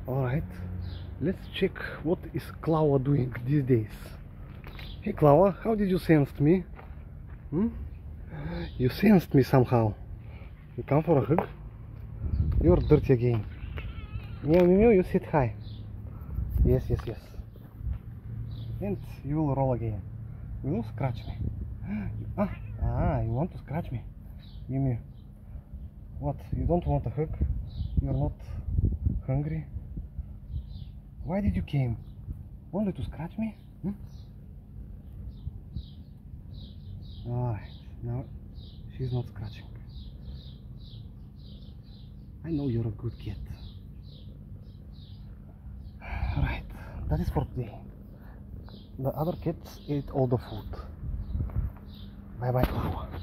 Alright, let's check what is Klawa doing these days. Hey Klawa, how did you sense me? You sensed me somehow. You come for a hug? You're dirty again. Meow meow meow, you sit high. Yes, yes, yes. And you will roll again. You will scratch me. You want to scratch me? Give me. What? You don't want a hug? You're not hungry? Why did you came? Only to scratch me? Alright, now she's not scratching. I know you're a good kid. Alright, that is for today. The other kids ate all the food. Bye bye, Klawa.